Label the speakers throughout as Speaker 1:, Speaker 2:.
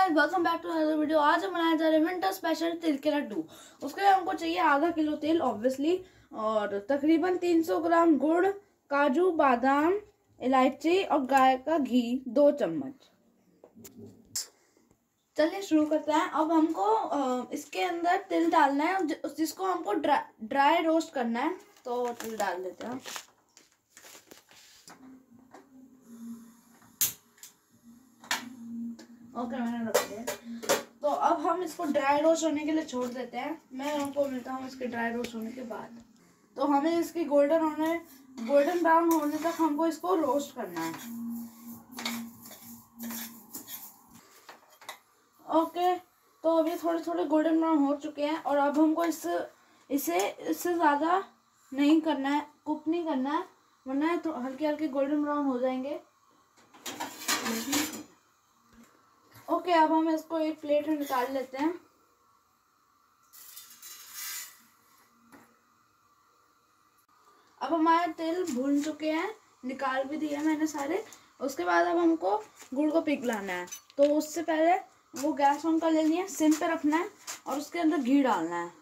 Speaker 1: Guys, welcome back to another video. आज हम बनाया जा रहे हैं विंटर स्पेशल तिल के लड्डू। उसके लिए हमको चाहिए आधा किलो तेल ऑब्वियसली, और तकरीबन 300 ग्राम गुड़, काजू, बादाम, इलायची और गाय का घी 2 चम्मच। चलिए शुरू करते हैं। अब हमको इसके अंदर तिल डालना है जिसको हमको ड्राई रोस्ट करना है। तो तिल डाल देते हैं। ओके, मैंने रख दिया। तो अब हम इसको ड्राई रोस्ट होने के लिए छोड़ देते हैं। मैं आपको मिलता हूँ इसके ड्राई रोस्ट होने के बाद। तो हमें इसकी गोल्डन ब्राउन होने तक हमको इसको रोस्ट करना है। ओके, तो अभी थोड़े थोड़े गोल्डन ब्राउन हो चुके हैं और अब हमको इससे ज़्यादा नहीं करना है, कुक नहीं करना है, वरना तो हल्के हल्के गोल्डन ब्राउन हो जाएंगे। ओके, अब हम इसको एक प्लेट में निकाल लेते हैं। अब हमारे तिल भून चुके हैं, निकाल भी दिए मैंने सारे। उसके बाद अब हमको गुड़ को पिघलाना है। तो उससे पहले वो गैस ऑन कर लेनी है, सिम पे रखना है और उसके अंदर घी डालना है।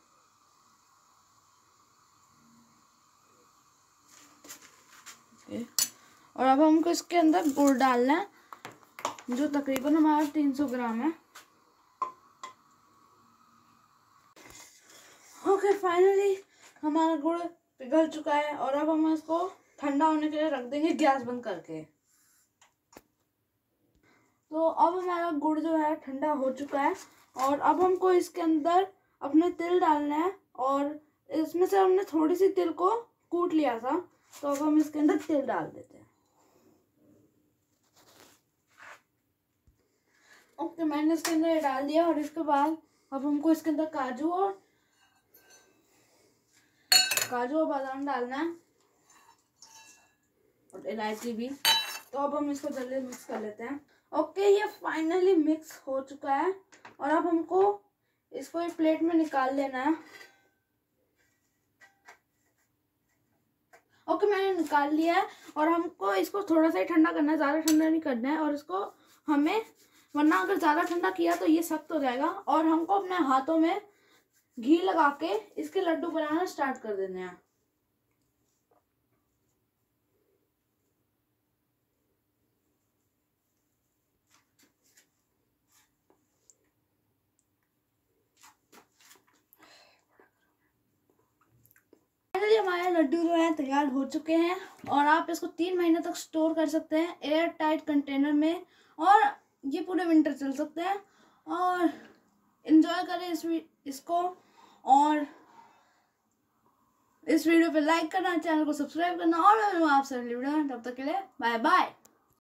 Speaker 1: और अब हमको इसके अंदर गुड़ डालना है जो तकरीबन हमारा 300 ग्राम है। ओके, फाइनली हमारा गुड़ पिघल चुका है और अब हम इसको ठंडा होने के लिए रख देंगे गैस बंद करके। तो अब हमारा गुड़ जो है ठंडा हो चुका है और अब हमको इसके अंदर अपने तिल डालना है। और इसमें से हमने थोड़ी सी तिल को कूट लिया था, तो अब हम इसके अंदर तिल डाल देते हैं। ओके, मैंने इसके अंदर ये डाल दिया और इसके बाद अब हमको इसके अंदर काजू और बादाम डालना है और इलायची भी। तो अब हम इसको जल्दी मिक्स कर लेते हैं। ओके, ये फाइनली मिक्स हो चुका है और अब हमको इसको एक प्लेट में निकाल लेना है। ओके, मैंने निकाल लिया है और हमको इसको थोड़ा सा ही ठंडा करना है, ज़्यादा ठंडा नहीं करना है। और इसको हमें, वरना अगर ज़्यादा ठंडा किया तो ये सख्त हो जाएगा। और हमको अपने हाथों में घी लगा के इसके लड्डू बनाना स्टार्ट कर देने हैं। फाइनली हमारे लड्डू जो हैं तैयार हो चुके हैं और आप इसको 3 महीने तक स्टोर कर सकते हैं एयर टाइट कंटेनर में, और ये पूरे विंटर चल सकते हैं। और एंजॉय करें इसको, और इस वीडियो पे लाइक करना, चैनल को सब्सक्राइब करना, और मैं आपसे अगली वीडियो में। तब तक के लिए बाय बाय।